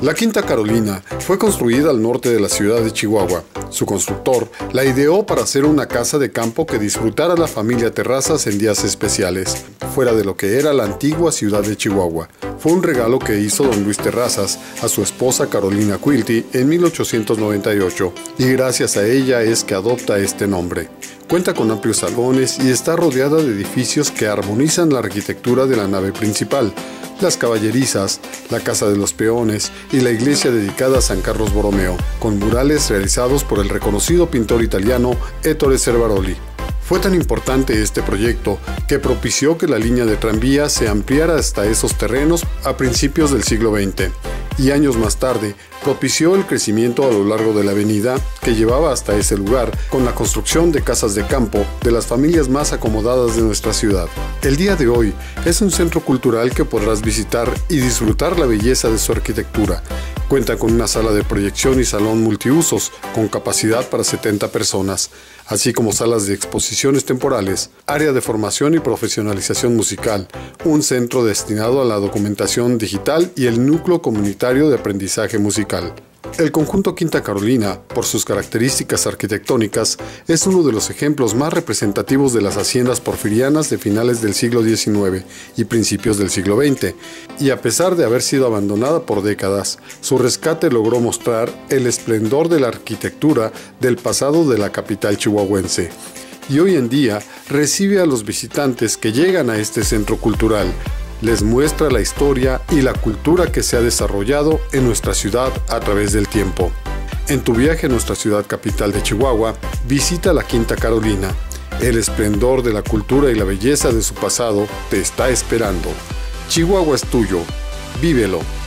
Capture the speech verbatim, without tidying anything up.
La Quinta Carolina fue construida al norte de la ciudad de Chihuahua. Su constructor la ideó para hacer una casa de campo que disfrutara la familia Terrazas en días especiales, fuera de lo que era la antigua ciudad de Chihuahua. Fue un regalo que hizo don Luis Terrazas a su esposa Carolina Quilty en mil ochocientos noventa y ocho, y gracias a ella es que adopta este nombre. Cuenta con amplios salones y está rodeada de edificios que armonizan la arquitectura de la nave principal, las caballerizas, la Casa de los Peones y la iglesia dedicada a San Carlos Borromeo, con murales realizados por el reconocido pintor italiano Ettore Servaroli. Fue tan importante este proyecto que propició que la línea de tranvía se ampliara hasta esos terrenos a principios del siglo veinte, y años más tarde propició el crecimiento a lo largo de la avenida que llevaba hasta ese lugar, con la construcción de casas de campo de las familias más acomodadas de nuestra ciudad. El día de hoy es un centro cultural que podrás visitar y disfrutar la belleza de su arquitectura. Cuenta con una sala de proyección y salón multiusos con capacidad para setenta personas, así como salas de exposiciones temporales, área de formación y profesionalización musical, un centro destinado a la documentación digital y el núcleo comunitario de aprendizaje musical. El conjunto Quinta Carolina, por sus características arquitectónicas, es uno de los ejemplos más representativos de las haciendas porfirianas de finales del siglo diecinueve y principios del siglo veinte, y a pesar de haber sido abandonada por décadas, su rescate logró mostrar el esplendor de la arquitectura del pasado de la capital chihuahuense, y hoy en día recibe a los visitantes que llegan a este centro cultural. Les muestra la historia y la cultura que se ha desarrollado en nuestra ciudad a través del tiempo. En tu viaje a nuestra ciudad capital de Chihuahua, visita la Quinta Carolina. El esplendor de la cultura y la belleza de su pasado te está esperando. Chihuahua es tuyo. Vívelo.